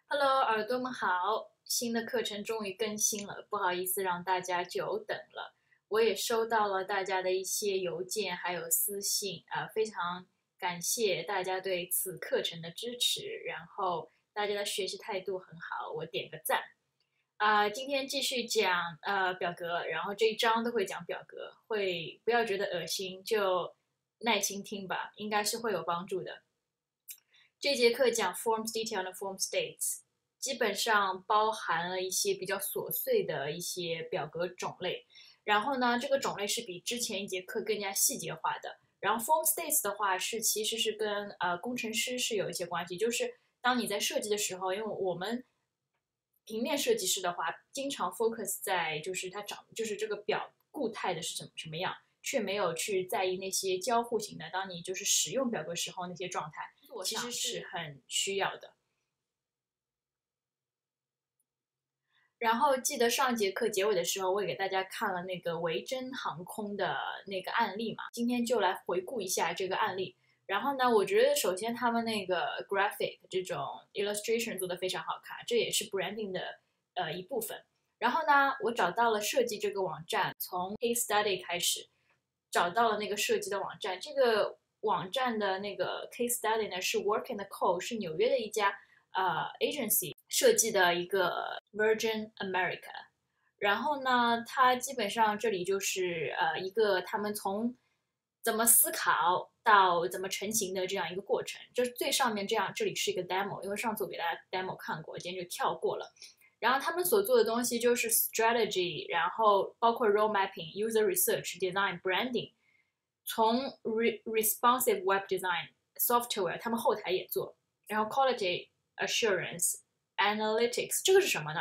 Hello，耳朵们好！新的课程终于更新了，不好意思让大家久等了。我也收到了大家的一些邮件还有私信非常感谢大家对此课程的支持，然后大家的学习态度很好，我点个赞。今天继续讲表格，然后这一章都会讲表格，会不要觉得恶心，就耐心听吧，应该是会有帮助的。这节课讲 forms detail 和 form states，基本上包含了一些比较琐碎的一些表格种类。然后呢，这个种类是比之前一节课更加细节化的。然后 form states 的话其实是跟工程师是有一些关系，就是当你在设计的时候，因为我们平面设计师的话，经常 focus 在就是它就是这个表固态的是什么样，却没有去在意那些交互型的，当你就是使用表格时候那些状态。其实是很需要的。然后记得上节课结尾的时候，我也给大家看了那个维珍航空的那个案例嘛，今天就来回顾一下这个案例。然后呢，我觉得首先他们那个 graphic 这种 illustration 做的非常好看，这也是 branding 的一部分。然后呢，我找到了设计这个网站，从 case study 开始，找到了那个设计的网站。这个网站的那个 case study 呢是 Work in the Co， 是纽约的一家agency 设计的一个 Virgin America。然后呢，它基本上这里就是一个他们从怎么思考到怎么成型的这样一个过程。就是最上面这里是一个 demo，因为上次我给大家 demo 看过，今天就跳过了。然后他们所做的东西就是 strategy，然后包括 role mapping、user research、design、branding，从 responsive web design software，他们后台也做，然后 quality assurance、analytics，这个是什么呢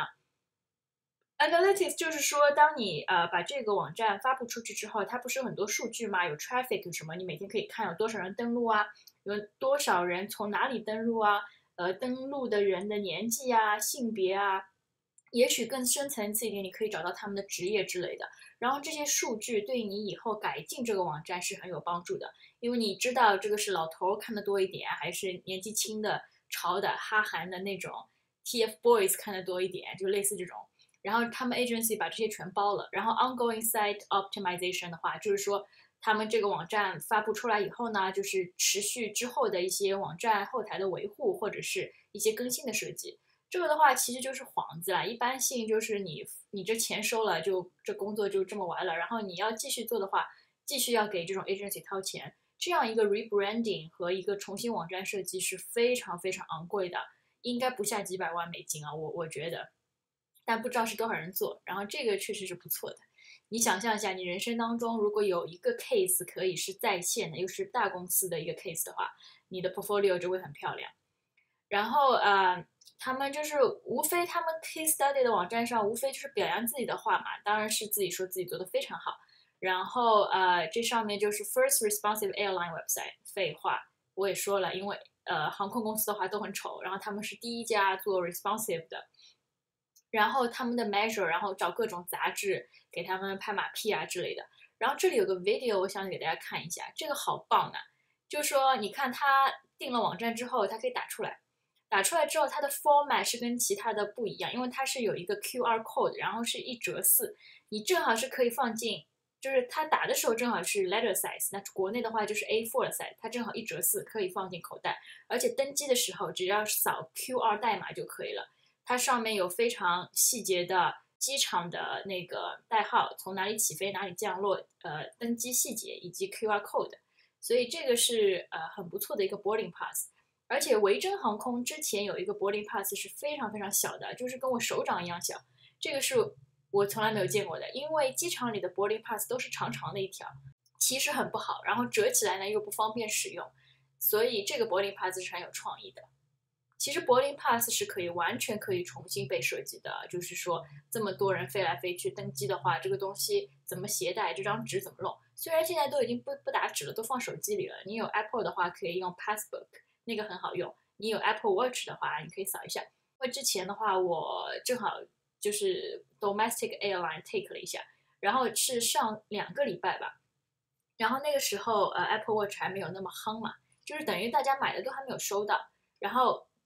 ？Analytics 就是说，当你把这个网站发布出去之后，它不是有很多数据吗？有 traffic 什么，你每天可以看有多少人登录啊，有多少人从哪里登录啊，登录的人的年纪啊、性别啊，也许更深层次一点，你可以找到他们的职业之类的。然后这些数据对你以后改进这个网站是很有帮助的，因为你知道这个是老头看的多一点，还是年纪轻的、潮的、哈韩的那种 TFBOYS 看的多一点，就类似这种。然后他们 agency 把这些全包了。然后 ongoing site optimization 的话，就是说他们这个网站发布出来以后呢，就是持续之后的一些网站后台的维护或者是一些更新的设计。这个的话其实就是幌子啦，一般性就是你这钱收了，就这工作就这么完了。然后你要继续做的话，继续要给这种 agency 掏钱。这样一个 rebranding 和一个重新网站设计是非常非常昂贵的，应该不下几百万美金啊，我觉得。但不知道是多少人做。然后这个确实是不错的。你想象一下，你人生当中如果有一个 case 可以是在线的，又是大公司的一个 case 的话，你的 portfolio 就会很漂亮。然后他们就是无非他们 case study 的网站上无非就是表扬自己的话嘛，当然是自己说自己做的非常好。然后这上面就是 first responsive airline website，废话我也说了，因为航空公司的话都很丑，然后他们是第一家做 responsive 的。然后他们的 measure，然后找各种杂志给他们拍马屁啊之类的。然后这里有个 video，我想给大家看一下，这个好棒啊！就是说，你看他订了网站之后，它可以打出来，打出来之后，它的 format 是跟其他的不一样，因为它是有一个 QR code，然后是1:4，你正好是可以放进，就是它打的时候正好是 letter size，那国内的话就是 A4 的 size，它正好1:4，可以放进口袋，而且登机的时候只要扫 QR 代码就可以了。它上面有非常细节的机场的那个代号，从哪里起飞、哪里降落，登机细节以及 QR code，所以这个是很不错的一个 boarding pass。而且维珍航空之前有一个 boarding pass 是非常非常小的，就是跟我手掌一样小，这个是我从来没有见过的，因为机场里的 boarding pass 都是长长的一条，其实很不好，然后折起来呢又不方便使用，所以这个 boarding pass 是很有创意的。其实 boarding pass 是完全可以重新被设计的，就是说这么多人飞来飞去登机的话，这个东西怎么携带，这张纸怎么弄？虽然现在都已经不打纸了，都放手机里了。你有 Apple 的话，可以用 Passbook，那个很好用。你有 Apple Watch 的话，你可以扫一下。因为之前的话，我正好就是 domestic airline take 了一下，然后是上2个礼拜吧。然后那个时候Apple Watch 还没有那么夯嘛，就是等于大家买的都还没有收到。然后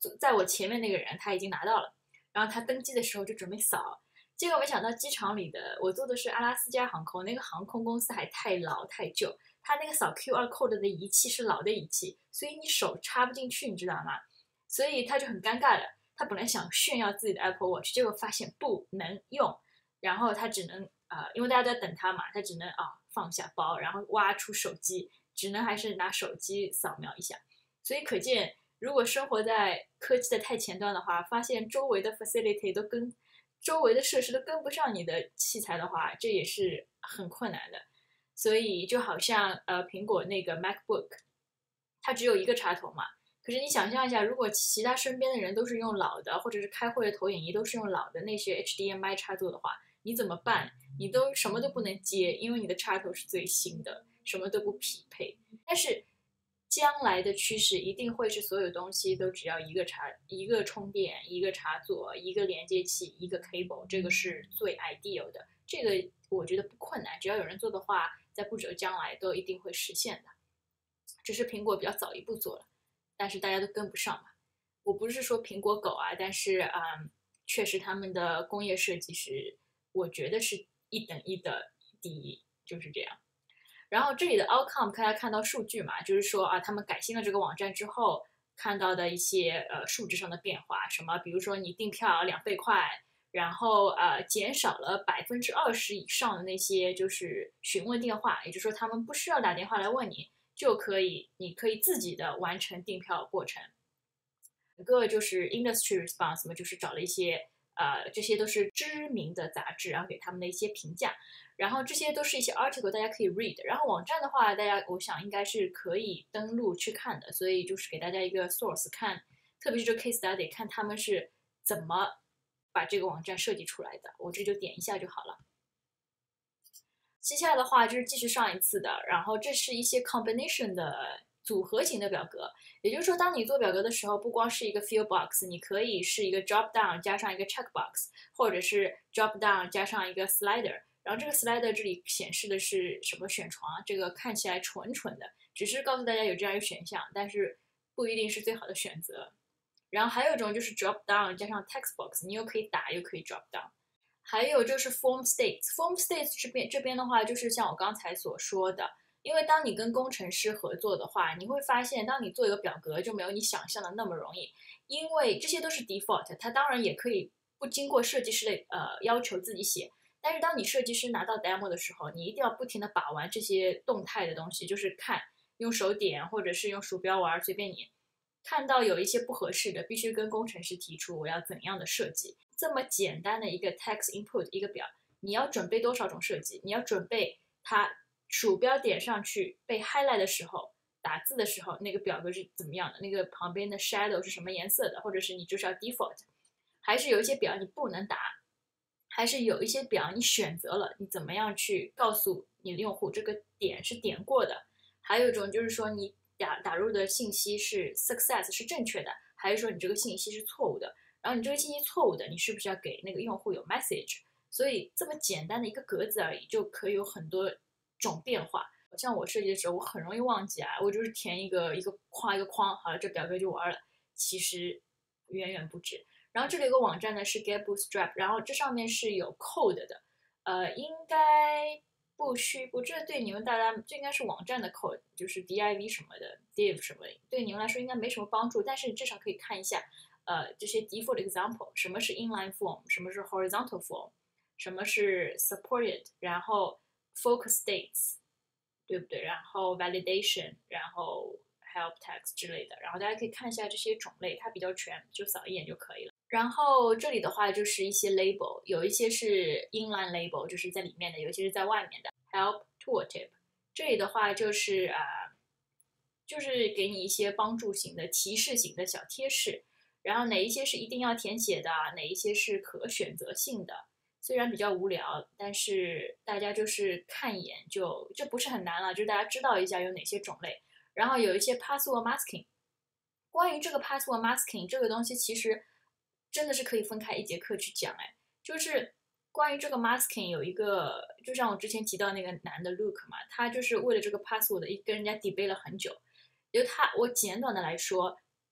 在我前面那个人他已经拿到了，然后他登机的时候就准备扫，结果没想到机场里的我坐的是阿拉斯加航空，那个航空公司还太老太旧，他那个扫 QR code 的仪器是老的仪器，所以你手插不进去，你知道吗？所以他就很尴尬的，他本来想炫耀自己的 Apple Watch，结果发现不能用，然后他只能因为大家都在等他嘛，他只能放下包，然后挖出手机，只能还是拿手机扫描一下。所以可见，如果生活在科技的太前端的话，发现周围的 facility 都跟周围的设施都跟不上你的器材的话，这也是很困难的。所以就好像苹果那个 MacBook，它只有一个插头嘛。可是你想象一下，如果其他身边的人都是用老的，或者是开会的投影仪都是用老的那些 HDMI 插座的话，你怎么办？你都什么都不能接，因为你的插头是最新的，什么都不匹配。但是将来的趋势一定会是所有东西都只要一个充电、一个插座、一个连接器、一个 cable， 这个是最 ideal 的。这个我觉得不困难，只要有人做的话，在不久将来都一定会实现的。只是苹果比较早一步做了，但是大家都跟不上嘛。我不是说苹果狗啊，但是确实他们的工业设计是，我觉得是一等一的第一，就是这样。然后这里的 outcome 大家看到数据嘛，就是说他们改新了这个网站之后看到的一些数值上的变化，什么比如说你订票2倍快，然后减少了20%以上的那些就是询问电话，也就是说他们不需要打电话来问你，你可以自己的完成订票过程。一个就是 industry response 嘛，就是找了一些这些都是知名的杂志，然后给他们的一些评价，然后这些都是一些 article，大家可以 read。然后网站的话，大家我想应该是可以登录去看的，所以就是给大家一个 source 看，特别是这 case study 看他们是怎么把这个网站设计出来的，我这就点一下就好了。接下来的话就是继续上一次的，然后这是一些 combination 的组合型的表格，也就是说，当你做表格的时候，不光是一个 fill box， 你可以是一个 drop down 加上一个 check box， 或者是 drop down 加上一个 slider。然后这个 slider 这里显示的是什么选床，这个看起来蠢蠢的，只是告诉大家有这样一个选项，但是不一定是最好的选择。然后还有一种就是 drop down 加上 text box， 你又可以打又可以 drop down。还有就是 form states，form states 这边的话，就是像我刚才所说的，因为当你跟工程师合作的话，你会发现，当你做一个表格就没有你想象的那么容易，因为这些都是 default， 它当然也可以不经过设计师的要求自己写，但是当你设计师拿到 demo 的时候，你一定要不停的把玩这些动态的东西，就是看用手点或者是用鼠标玩，随便你。看到有一些不合适的，必须跟工程师提出我要怎样的设计。这么简单的一个 text input 一个表，你要准备多少种设计？你要准备它鼠标点上去被 highlight 的时候，打字的时候那个表格是怎么样的？那个旁边的 shadow 是什么颜色的？或者是你就是要 default， 还是有一些表你不能打，还是有一些表你选择了，你怎么样去告诉你的用户这个点是点过的？还有一种就是说你打入的信息是 success 是正确的，还是说你这个信息是错误的？然后你这个信息错误的，你是不是要给那个用户有 message？ 所以这么简单的一个格子而已，就可以有很多种变化。像我设计的时候，我很容易忘记我就是填一个框，好了，这表格就完了。其实远远不止。然后这里有个网站呢是 Get Bootstrap， 然后这上面是有 code 的，应该不，这对你们大家这应该是网站的 code， 就是 div 什么的 div 什么的，对你们来说应该没什么帮助，但是你至少可以看一下。这些 default example， 什么是 inline form， 什么是 horizontal form， 什么是 supported， 然后 focus states， 对不对？然后 validation， 然后 help text 之类的，然后大家可以看一下这些种类，它比较全，就扫一眼就可以了。然后这里的话就是一些 label， 有一些是 inline label， 就是在里面的，有一些是在外面的。help tooltip， 这里的话就是就是给你一些帮助型的、提示型的小贴士。然后哪一些是一定要填写的，哪一些是可选择性的，虽然比较无聊，但是大家就是看一眼就不是很难了，就是大家知道一下有哪些种类。然后有一些 password masking， 关于这个 password masking 这个东西其实真的是可以分开一节课去讲，就是关于这个 masking 有一个，就像我之前提到那个男的 Luke 嘛，他就是为了这个 password 跟人家 debate 了很久，我简短的来说。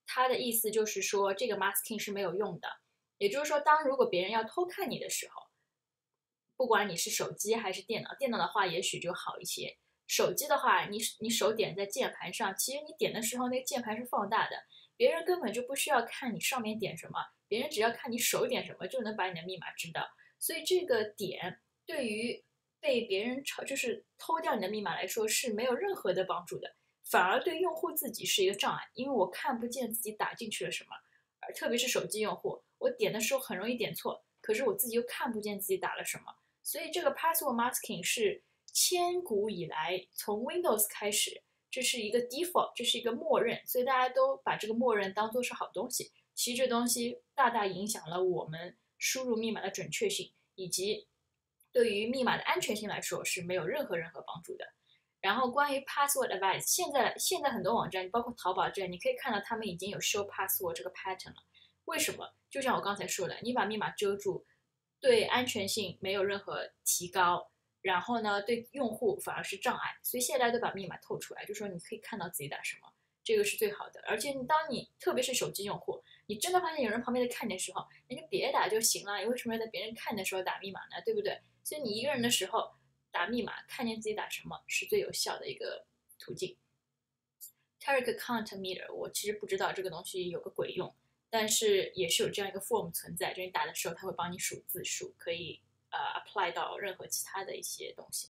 它的意思就是说这个 masking 是没有用的，也就是说，如果别人要偷看你的时候，不管你是手机还是电脑，电脑的话也许就好一些。手机的话，你手点在键盘上，其实你点的时候那个键盘是放大的，别人根本就不需要看你上面点什么，别人只要看你手点什么就能把你的密码知道。所以这个点对于被别人就是偷掉你的密码来说是没有任何的帮助的，反而对用户自己是一个障碍，因为我看不见自己打进去了什么，特别是手机用户，我点的时候很容易点错，可是我自己又看不见自己打了什么。所以这个 password masking 是千古以来从 Windows 开始，这是一个 default， 这是一个默认，所以大家都把这个默认当做是好东西。其实这东西大大影响了我们输入密码的准确性，以及对于密码的安全性来说是没有任何帮助的。然后关于 password advice，现在很多网站，包括淘宝这，你可以看到他们已经有 show password 这个 pattern 了。为什么？就像我刚才说的，你把密码遮住，对安全性没有任何提高，然后呢，对用户反而是障碍。所以现在大家都把密码透出来，就说你可以看到自己打什么，这个是最好的。而且当你特别是手机用户，你真的发现有人旁边在看你的时候，你就别打就行了，你为什么要在别人看的时候打密码呢？对不对？所以你一个人的时候打密码，看见自己打什么是最有效的一个途径。Target Count Meter， 我其实不知道这个东西有个鬼用，但是也是有这样一个 form 存在，就是你打的时候它会帮你数字数，可以apply 到任何其他的一些东西。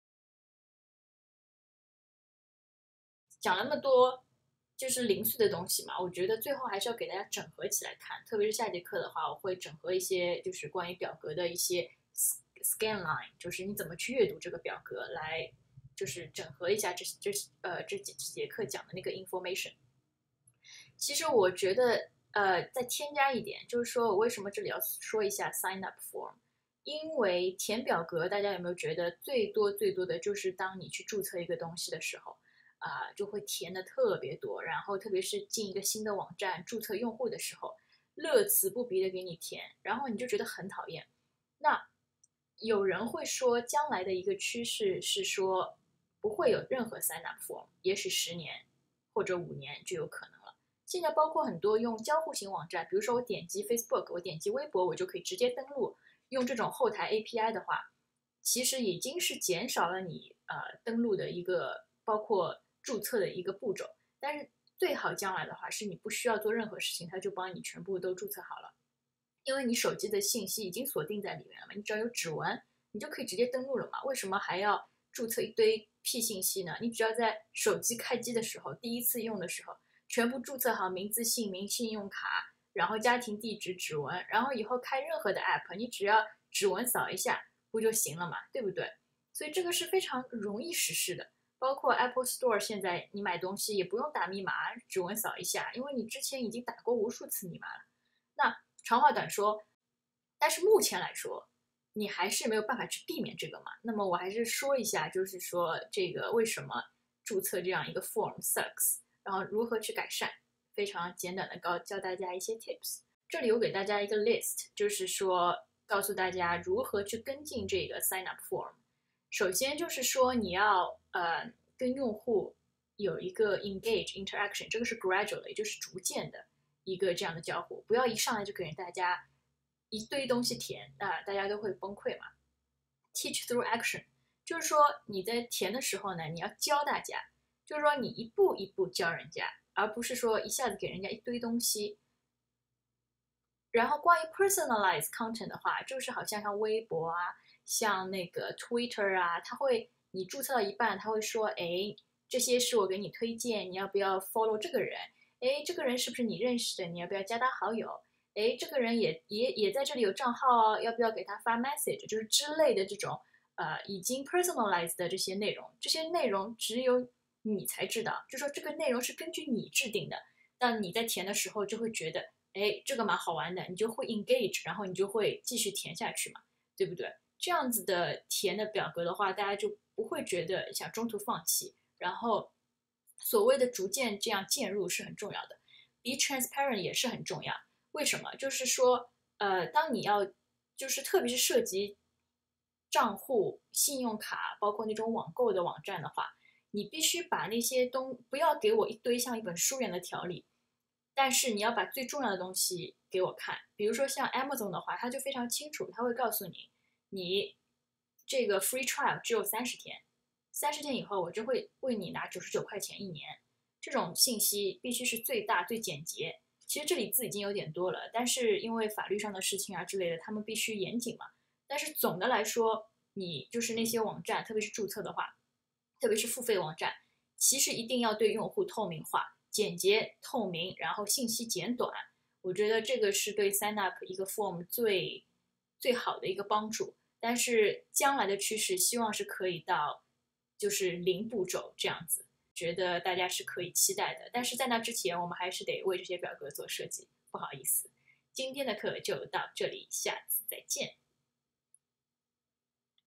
讲那么多就是零碎的东西嘛，我觉得最后还是要给大家整合起来看，特别是下节课的话，我会整合一些就是关于表格的一些 scan line，就是你怎么去阅读这个表格来。就是整合一下这几节课讲的那个 information。其实我觉得再添加一点，就是说我为什么这里要说一下 sign up form，因为填表格，大家有没有觉得最多的就是当你去注册一个东西的时候，就会填的特别多，然后特别是进一个新的网站注册用户的时候，乐此不疲的给你填，然后你就觉得很讨厌。那有人会说，将来的一个趋势是说不会有任何 sign up form，也许10年或者5年就有可能了。现在包括很多用交互型网站，比如说我点击 Facebook， 我点击微博，我就可以直接登录。用这种后台 API 的话，其实已经是减少了你登录的一个包括注册的一个步骤。但是最好将来的话，是你不需要做任何事情，它就帮你全部都注册好了。因为你手机的信息已经锁定在里面了嘛，你只要有指纹，你就可以直接登录了嘛。为什么还要注册一堆屁信息呢？你只要在手机开机的时候，第一次用的时候，全部注册好名字、姓名、信用卡，然后家庭地址、指纹，然后以后开任何的 app，你只要指纹扫一下不就行了嘛，对不对？所以这个是非常容易实施的。包括 Apple Store 现在你买东西也不用打密码，指纹扫一下，因为你之前已经打过无数次密码了。那长话短说，但是目前来说，你还是没有办法去避免这个嘛。那么我还是说一下，就是说这个为什么注册这样一个 form sucks，然后如何去改善，非常简短的教大家一些 tips。这里我给大家一个 list，就是说告诉大家如何去跟进这个 sign up form。首先就是说你要跟用户有一个 engage interaction，这个是 gradual， 也就是逐渐的一个这样的交互，不要一上来就给大家一堆东西填，大家都会崩溃嘛。Teach through action， 就是说你在填的时候呢，你要教大家，就是说你一步一步教人家，而不是说一下子给人家一堆东西。然后关于 personalized content 的话，就是好像微博啊，像那个 Twitter 啊，你注册到一半，他会说，哎，这些是我给你推荐，你要不要 follow 这个人？哎，这个人是不是你认识的？你要不要加他好友？哎，这个人也在这里有账号哦，要不要给他发 message？就是之类的这种已经 personalized 的这些内容，这些内容只有你才知道，就说这个内容是根据你制定的，但你在填的时候就会觉得，哎，这个蛮好玩的，你就会 engage，然后你就会继续填下去嘛，对不对？这样子的填的表格的话，大家就不会觉得想中途放弃。然后，所谓的逐渐这样渐入是很重要的，be transparent 也是很重要。为什么？就是说，当你要就是特别是涉及账户、信用卡，包括那种网购的网站的话，你必须把那些不要给我一堆像一本书一样的条例， 但是你要把最重要的东西给我看。比如说像 Amazon 的话，它就非常清楚，它会告诉你，你这个 free trial 只有30天，30天以后我就会为你拿99块钱1年。这种信息必须是最大最简洁。其实这里字已经有点多了，但是因为法律上的事情啊之类的，他们必须严谨嘛。但是总的来说，你就是那些网站，特别是注册的话，特别是付费网站，其实一定要对用户透明化、简洁透明，然后信息简短。我觉得这个是对 sign up 一个 form 最好的一个帮助。但是将来的趋势，希望是可以到就是零步骤这样子，觉得大家是可以期待的。但是在那之前，我们还是得为这些表格做设计。不好意思，今天的课就到这里，下次再见。